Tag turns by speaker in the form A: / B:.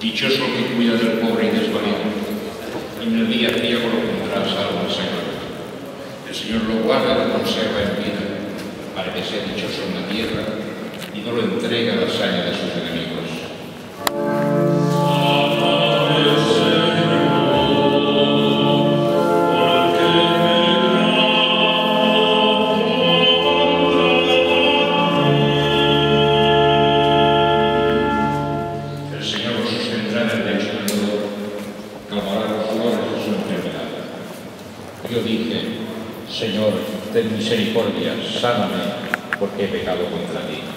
A: Dichoso el que cuida del pobre y desvalido, y en el día ciego lo pondrá a salvo el Señor. El Señor lo guarda y lo conserva en vida, para que sea dichoso en la tierra y no lo entrega a la hazaña de sus enemigos. Yo dije, Señor, ten misericordia, sáname, porque he pecado contra ti.